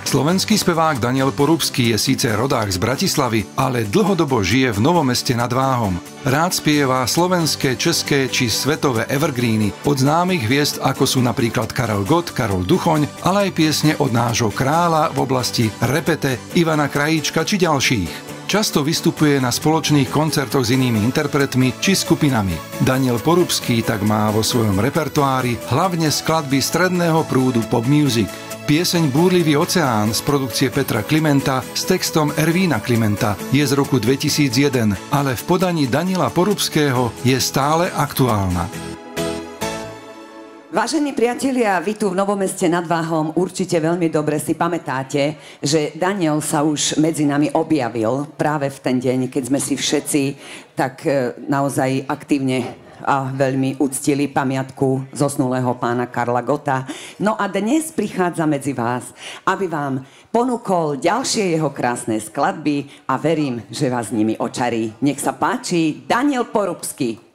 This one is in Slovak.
Slovenský spevák Daniel Porubský je síce rodák z Bratislavy, ale dlhodobo žije v Novom Meste nad Váhom. Rád spieva slovenské, české či svetové evergreeny od známych hviezd ako sú napríklad Karel Gott, Karol Duchoň, ale aj piesne od nášho kráľa v oblasti repete, Ivana Krajíčka či ďalších. Často vystupuje na spoločných koncertoch s inými interpretmi či skupinami. Daniel Porubský tak má vo svojom repertoári hlavne skladby stredného prúdu pop music. Pieseň Búrlivý oceán z produkcie Petra Klimenta s textom Ervína Klimenta je z roku 2001, ale v podaní Daniela Porubského je stále aktuálna. Vážení priatelia, vy tu v Novom Meste nad Váhom určite veľmi dobre si pamätáte, že Daniel sa už medzi nami objavil práve v ten deň, keď sme si všetci tak naozaj aktívne a veľmi uctili pamiatku zosnulého pána Karla Gotta. No a dnes prichádza medzi vás, aby vám ponúkol ďalšie jeho krásne skladby a verím, že vás nimi očarí. Nech sa páči, Daniel Porubský.